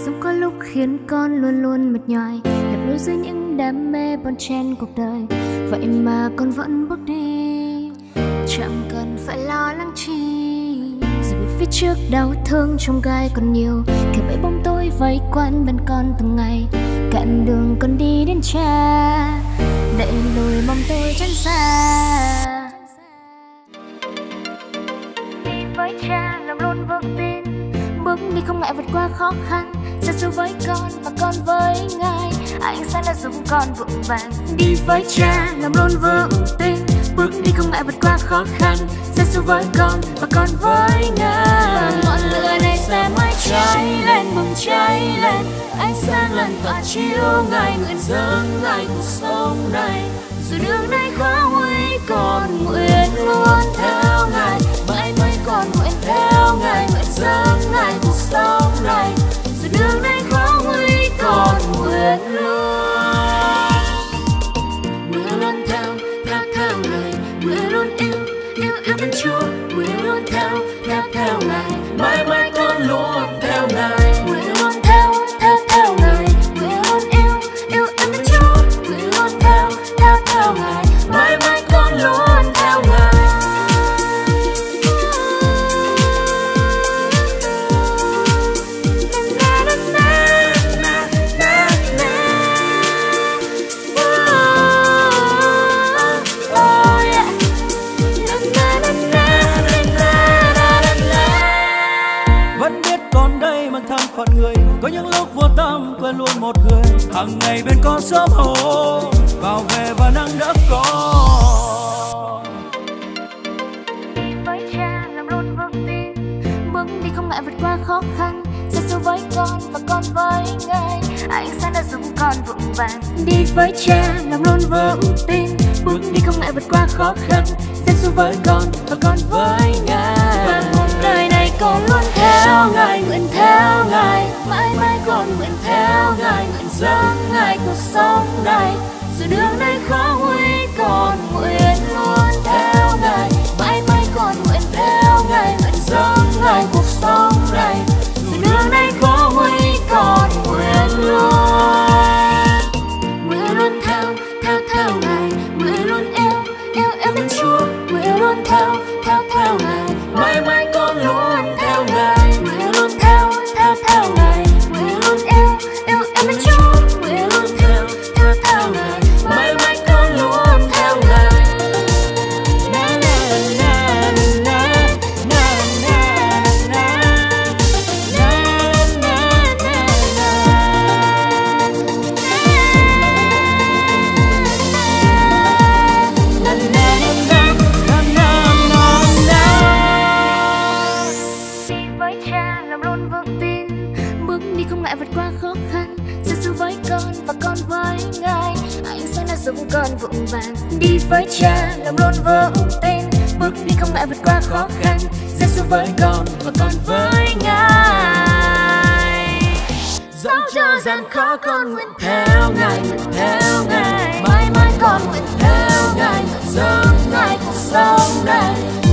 sống có lúc khiến con luôn luôn mệt nhoài, lạc lối dưới những đam mê bon chen cuộc đời. Vậy mà con vẫn bước đi, chẳng cần phải lo lắng chi. Dù biết phía trước đau thương trong gai còn nhiều, kể bẫy bóng tối vây quanh bên con từng ngày. Cạn đường con đi đến cha, để lùi mong tôi tránh xa. Đi với cha lòng luôn vững tin, bước đi không ngại vượt qua khó khăn. Giê xu với con và con với Ngài, anh sẽ là giúp con vững vàng. Đi với cha lòng luôn vững tin, bước đi không ngại vượt qua khó khăn. Giê xu với con và con với Ngài, ngọn lửa này sẽ mãi cháy lên, bùng cháy lên. Ánh sáng lần tỏa chiếu Ngài, nguyện dâng Ngài cuộc sống này. Dù đường này khó nguy, con nguyện luôn theo Ngài. Mãi mãi con nguyện theo Ngài, nguyện dâng Ngài cuộc sống này. Dù đường này khó nguy, con nguyện luôn theo Ngài. Nguyện luôn yêu bên Chúa. Nguyện luôn theo Ngài. Mãi mãi con luôn theo Ngài. Nguyện luôn theo Ngài. Nguyện luôn yêu bên Chúa. Nguyện luôn theo Ngài. Mãi mãi con luôn theo Ngài. Phận người có những lúc vô tâm quên luôn một người, hàng ngày bên con sớm hồ vào về và nâng đỡ con. Đi với cha lòng luôn vững tin, bước đi không ngại vượt qua khó khăn. Giê xu với con và con với Ngài, anh sẽ là giúp con vững vàng. Đi với cha lòng luôn vững tin, bước đi không ngại vượt qua khó khăn. Giê xu với con và con với Ngài, và cuộc đời này con luôn theo Ngài, nguyện theo Ngài. Mãi mãi con nguyện theo Ngài, nguyện dâng Ngài cuộc sống này. Dù đường này khó nguy, con nguyện luôn theo Ngài. Mãi mãi con nguyện theo Ngài, nguyện dâng Ngài cuộc sống này. Dù đường này khó nguy, con nguyện luôn theo Ngài. Nguyện luôn yêu bên Chúa. Nguyện luôn theo Ngài. Mãi mãi con luôn theo Ngài. Nguyện luôn theo Ngài. Nguyện luôn yêu bên Chúa. Nguyện luôn theo Ngài. Mãi mãi con luôn theo Ngài. Vượt qua khó khăn, Giê xu với con và con với Ngài, anh sẽ là giúp con vững vàng. Đi với cha lòng luôn vững tin, bước đi không ngại vượt qua khó khăn. Giê xu với con và con với Ngài, dẫu cho gian khó con nguyện theo Ngài, nguyện theo Ngài. Mãi mãi con nguyện theo Ngài, nguyện dâng Ngài cuộc sống này.